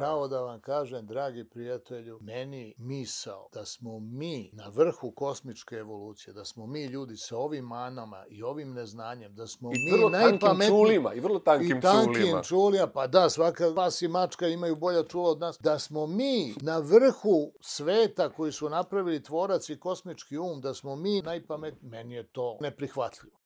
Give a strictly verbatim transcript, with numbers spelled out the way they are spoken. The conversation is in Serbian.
pravo da vam kažem, dragi prijatelju, meni misao da smo mi na vrhu kosmičke evolucije, da smo mi ljudi sa ovim manama i ovim neznanjem, da smo mi najpametniji... čulima, i vrlo tankim I tankim čulima. čulima, pa da, svaka pas i mačka imaju bolja čula od nas. Da smo mi na vrhu sveta koji su napravili tvorac i kosmički um, da smo mi najpametniji, meni je to neprihvatljivo.